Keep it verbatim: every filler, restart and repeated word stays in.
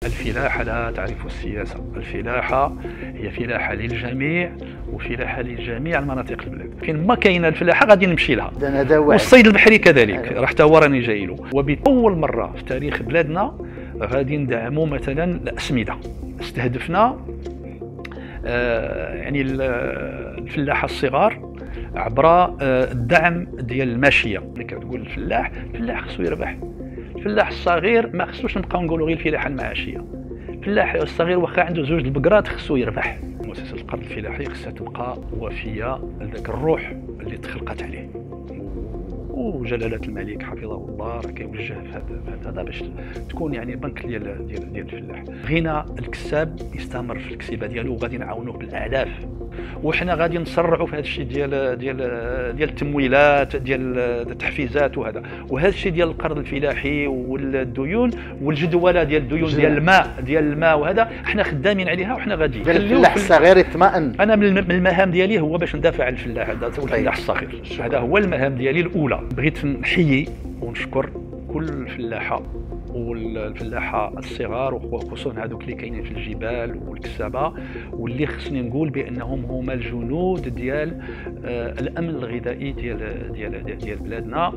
الفلاحة لا تعرف السياسة. الفلاحة هي فلاحة للجميع وفلاحة لجميع المناطق البلاد. فين ما كاينه الفلاحة غادي نمشي لها، والصيد البحري كذلك راه حتى هو راني جاي له. وبأول مرة في تاريخ بلادنا غادي ندعموا مثلا الأسمدة. استهدفنا آه يعني الفلاحة الصغار عبر آه الدعم ديال الماشية. اللي كتقول الفلاح، الفلاح خصو يربح. الفلاح الصغير ما خصوش نبقاو نقولوا غير الفلاحة المعاشية. الفلاح الصغير واخا عنده زوج البقرات خصو يربح. مؤسسة القرض الفلاحي خصها تبقى وفية لذاك الروح اللي تخلقت عليه. وجلالة الملك حفظه الله راه كيوجه في هذا هذا باش تكون يعني بنك ديال ديال ديال الفلاح. بغينا الكساب يستمر في الكسيبه ديالو وغادي نعاونوه بالالاف، وحنا غادي نسرعوا في هذا الشيء ديال ديال ديال التمويلات ديال التحفيزات وهذا. وهذا الشيء ديال القرض الفلاحي والديون والجدوله ديال الديون ديال الماء ديال الماء وهذا حنا خدامين عليها وحنا غادي. الفلاح الصغير يطمئن. انا من المهام ديالي هو باش ندافع على الفلاح هذا الفلاح الصغير. هذا هو المهام ديالي الاولى. بغيت نحيي ونشكر كل الفلاحه والفلاحه الصغار وخصوصا هذوك اللي كاينين في الجبال والكسابه، واللي خصني نقول بانهم هما الجنود ديال الامن الغذائي ديال ديال ديال بلادنا.